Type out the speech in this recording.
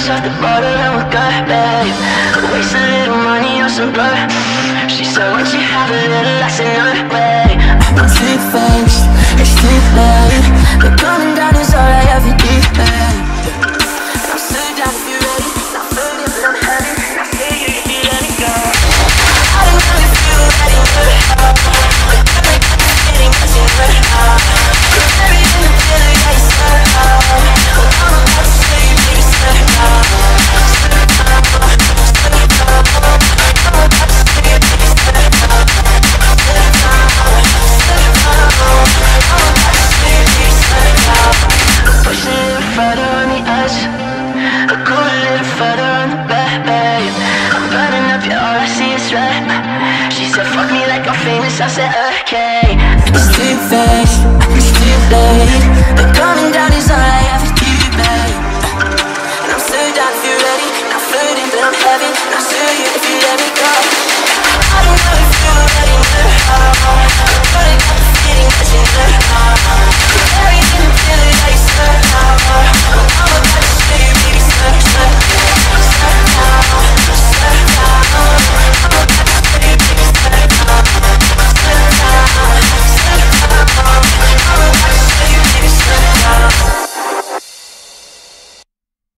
off the bottle and we're good, babe. Waste a little money on some blood. She said, won't you have a little less another way? I'm three-faced, it's too late. The coming down is all I ever need, babe. I'm so down if you're ready. Not fully, but I'm heavy. I feel you if you let me go. I don't know if you're ready, but I'm getting much in the heart. You're buried in the pillow, yeah, you said, oh, I'm about to say you, baby, said, push a little further on the edge, go a little further on the bed, babe. I'm burning up, yeah, all I see is red. She said, fuck me like I'm famous, I said, okay. It's too fast, it's too late. The coming down is all I ever do, babe. And I'm so down if you're ready. Not floating, but I'm heavy. Not sure you if you let me go. I don't know if you're ready, but I'm got the feeling that you're